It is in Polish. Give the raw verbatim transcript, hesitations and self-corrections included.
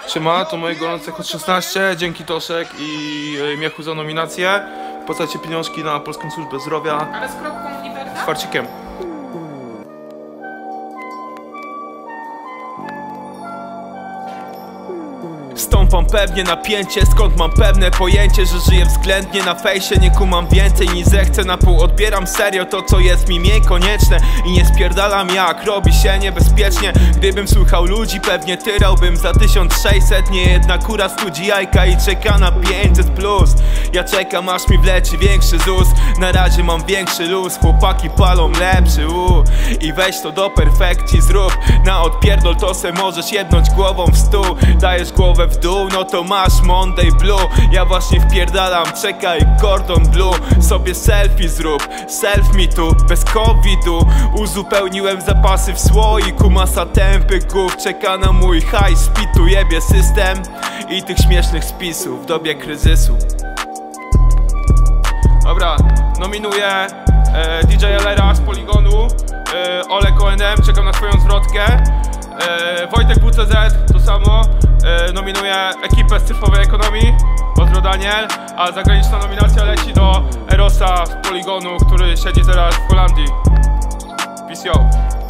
Siema, to moje gorące Hot szesnaście, dzięki Toszek i Miechu za nominację. Płacajcie pieniążki na Polską Służbę Zdrowia. Ale z kropką Liberta? Z farcikiem. Stąpam pewnie napięcie, skąd mam pewne pojęcie, że żyję względnie na fejsie. Nie kumam więcej niż zechcę, na pół odbieram serio to, co jest mi mniej konieczne. I nie spierdalam jak robi się niebezpiecznie. Gdybym słuchał ludzi, pewnie tyrałbym za tysiąc sześćset. Nie jedna kura studzi jajka i czeka na pięćset plus. Ja czekam aż mi wleci większy Z U S. Na razie mam większy luz, chłopaki palą lepszy u. I weź to do perfekcji zrób. Na odpierdol to se możesz jednąć głową w stół. Dajesz głowę w dół, no to masz Monday Blue. Ja właśnie wpierdalam, czekaj, Gordon Blue. Sobie selfie zrób, self me tu, bez covidu. Uzupełniłem zapasy w słoiku, masa tępych głów czeka na mój high speed. Jebie system i tych śmiesznych spisów w dobie kryzysu. Dobra, nominuję e, D J L R z Poligonu, e, Olek O N M, czekam na twoją zwrotkę. e, Wojtek W C Z, to samo. e, Nominuję ekipę z cyfrowej ekonomii, pozdro Daniel. A zagraniczna nominacja leci do Erosa z Poligonu, który siedzi teraz w Holandii. Peace yo.